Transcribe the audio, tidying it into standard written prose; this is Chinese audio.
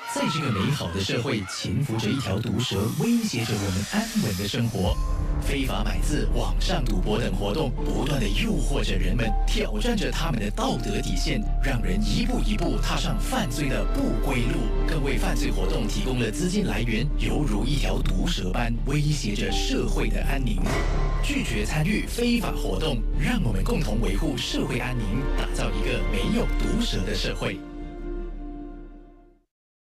在这个美好的社会，潜伏着一条毒蛇，威胁着我们安稳的生活。非法买字、网上赌博等活动，不断地诱惑着人们，挑战着他们的道德底线，让人一步一步踏上犯罪的不归路，更为犯罪活动提供了资金来源，犹如一条毒蛇般威胁着社会的安宁。拒绝参与非法活动，让我们共同维护社会安宁，打造一个没有毒蛇的社会。